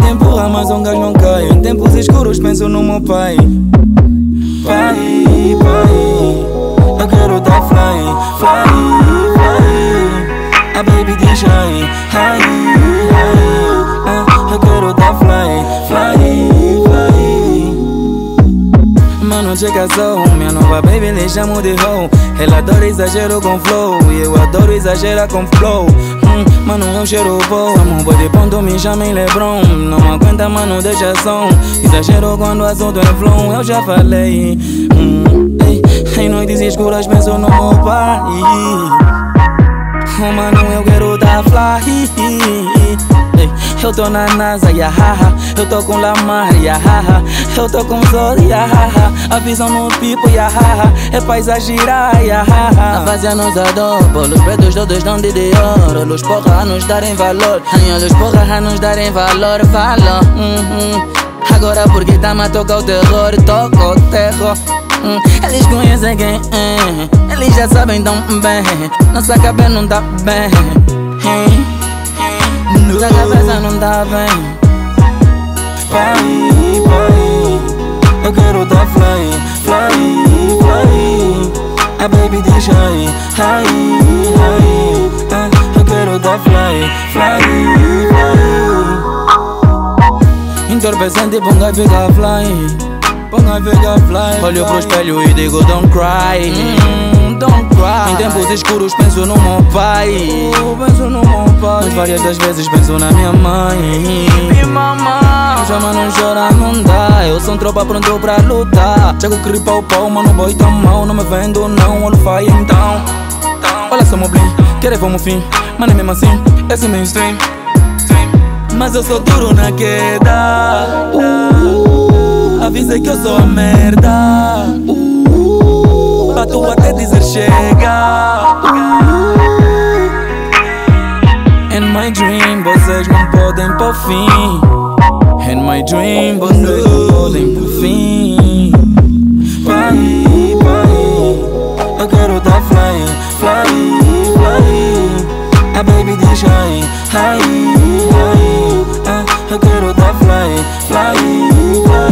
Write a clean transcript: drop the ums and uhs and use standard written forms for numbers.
vida empurra, mas um gajo não cai. Em tempos escuros penso no meu pai. Pai, pai, eu quero tá flying, flying, flying. A baby diz hi, hi, hi. Eu quero tá flying, flying, flying. Mano, chega só, minha nova baby lhe chamo de hoe. Ela adora exagero com flow e eu adoro exagerar com flow. Mano, eu cheiro bom, amo boy de ponto, me chamem Lebron. Não aguenta, mano, deixa som. Exagero quando o assunto é flow, eu já falei. Em noites escuras penso no meu pai. Oh, mano, eu quero dar fly. Eu tô na NASA, yahaha. Eu tô com Lamar, yahaha. Eu tô com Sol, yahaha. A visão no pipo, yahaha. É paisagirar, yahaha. A fazia nos adobo. Os pretos todos dão de ouro. Luz porra a nos darem valor. Luz porra a nos darem valor, valor. Agora porque tá-me a tocar o terror. Toca o terror. Eles conhecem quem é. Eles já sabem tão bem. Nossa cabeça não tá bem. Nossa cabeça não tá bem. Pai, pai, eu quero tá flying, flying, flying. A baby diz hi, hi, hi. Eu quero tá flying, flying, flying. Entorpecente, ponga fica flying, ponga fica flying. Olho pro espelho e digo don't cry, don't cry. Em tempos escuros penso no meu pai, penso no meu pai. Mas várias das vezes penso na minha mãe. Minha mamãe. Chama, não chora, não dá. Eu sou um tropa pronto pra lutar. Chego que ripa o pau, mano, boy tão mal. Não me vendo, não, olho fai então. Olha só meu blim, querer vamos fim. Mano, é mesmo assim, esse mainstream. Mas eu sou duro na queda. Avisa que eu sou a merda. Pra tu até dizer chega. In my dream, vocês não podem pôr fim. In my dream, vocês não podem pôr fim. Pai, pai, eu quero tá flying, flying, flying. A baby diz hi, hi, hi. Eu quero tá flying, flying, flying.